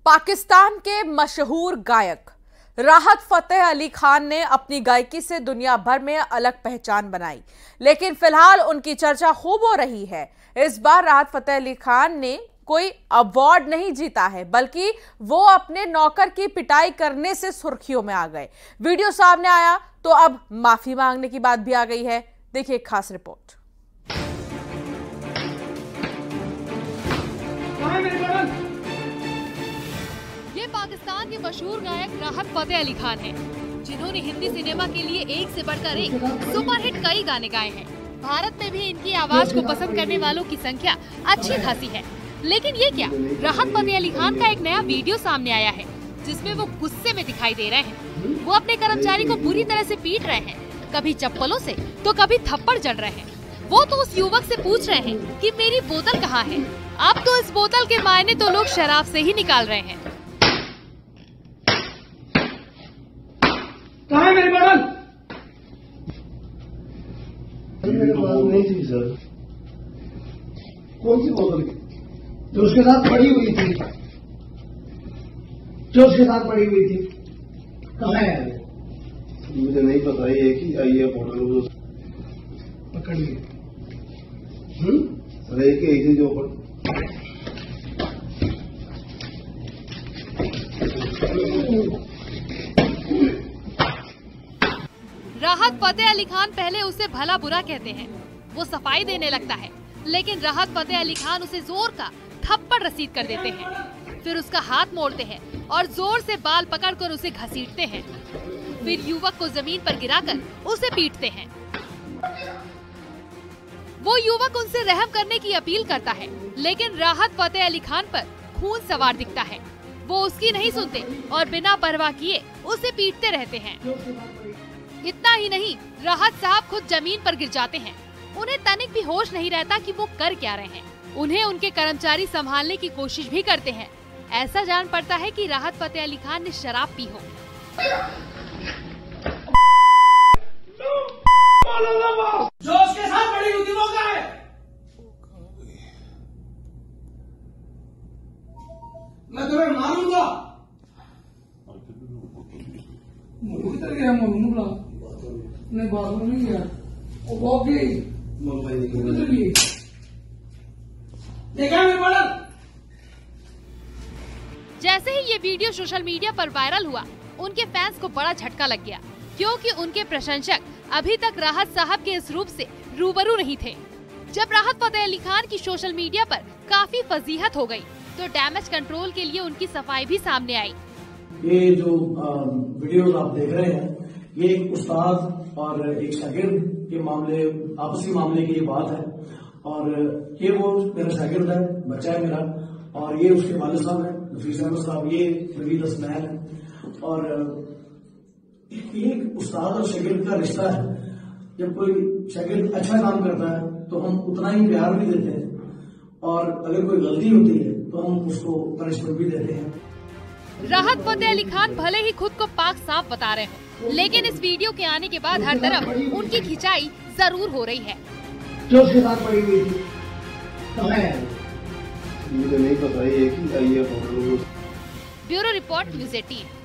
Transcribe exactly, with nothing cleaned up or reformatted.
पाकिस्तान के मशहूर गायक राहत फतेह अली खान ने अपनी गायकी से दुनिया भर में अलग पहचान बनाई, लेकिन फिलहाल उनकी चर्चा खूब हो रही है। इस बार राहत फतेह अली खान ने कोई अवार्ड नहीं जीता है, बल्कि वो अपने नौकर की पिटाई करने से सुर्खियों में आ गए। वीडियो सामने आया तो अब माफी मांगने की बात भी आ गई है। देखिए एक खास रिपोर्ट। ये पाकिस्तान के मशहूर गायक राहत फतेह अली खान हैं, जिन्होंने हिंदी सिनेमा के लिए एक से बढ़कर एक सुपरहिट कई गाने गाए हैं। भारत में भी इनकी आवाज को पसंद करने वालों की संख्या अच्छी खासी है। लेकिन ये क्या, राहत फतेह अली खान का एक नया वीडियो सामने आया है, जिसमें वो गुस्से में दिखाई दे रहे हैं। वो अपने कर्मचारी को बुरी तरह से पीट रहे हैं, कभी चप्पलों से तो कभी थप्पड़ जड़ रहे हैं। वो तो उस युवक से पूछ रहे हैं कि मेरी बोतल कहाँ है। अब तो इस बोतल के मायने तो लोग शराब से ही निकाल रहे हैं। कहाँ है मेरी बोतल? मेरे पास नहीं थी सर। कौन सी बोतल? जो उसके साथ पड़ी हुई थी, जो उसके साथ पड़ी हुई थी, कहाँ है? मुझे नहीं पता, ये कि आई है बोतल पकड़ ली। सर एक ही थी जो पर राहत फतेह अली खान पहले उसे भला बुरा कहते हैं, वो सफाई देने लगता है, लेकिन राहत फतेह अली खान उसे जोर का थप्पड़ रसीद कर देते हैं। फिर उसका हाथ मोड़ते हैं और जोर से बाल पकड़कर उसे घसीटते हैं। फिर युवक को जमीन पर गिराकर उसे पीटते हैं। वो युवक उनसे रहम करने की अपील करता है, लेकिन राहत फतेह अली खान पर खून सवार दिखता है। वो उसकी नहीं सुनते और बिना परवाह किए उसे पीटते रहते हैं। इतना ही नहीं, राहत साहब खुद जमीन पर गिर जाते हैं। उन्हें तनिक भी होश नहीं रहता कि वो कर क्या रहे हैं। उन्हें उनके कर्मचारी संभालने की कोशिश भी करते हैं। ऐसा जान पड़ता है कि राहत फतेह अली खान ने शराब पी हो। जो उसके साथ पड़ी हुई थी वो कहाँ है? मैं तुम्हें मारूंगा। किधर गया? मारूंगा। नहीं बाथरूम नहीं गया, वो भाग गई। किधर गई? देखा मेरे बड़न? जैसे ही ये वीडियो सोशल मीडिया पर वायरल हुआ, उनके फैंस को बड़ा झटका लग गया, क्योंकि उनके प्रशंसक अभी तक राहत साहब के इस रूप से रूबरू नहीं थे। जब राहत फतेह अली खान की सोशल मीडिया पर काफी फजीहत हो गई, तो डैमेज कंट्रोल के लिए उनकी सफाई भी सामने आई। ये जो वीडियोस आप देख रहे हैं, ये एक उस्ताद और एक शागिर्द के मामले, आपसी मामले की ये बात है। और ये वो मेरा शागिर्द है, बच्चा है मेरा, और ये उसके वालिद साहब है नफीस अहमद साहब, ये नवीद असनैन है। और ये उस्ताद और शागिर्द का रिश्ता है। जब कोई शागिर्द अच्छा काम करता है तो हम उतना ही प्यार भी देते हैं, और अगर कोई गलती होती है तो हम उसको पनिशमेंट भी देते हैं। राहत फतेह अली खान भले ही खुद को पाक साफ बता रहे हो, लेकिन इस वीडियो के आने के बाद हर तरफ उनकी खिंचाई जरूर हो रही है। जो उसके साथ पड़ी हुई थी, कहाँ है? मुझे नहीं पता, ये कि आई है बोतल। Bureau report news eighteen.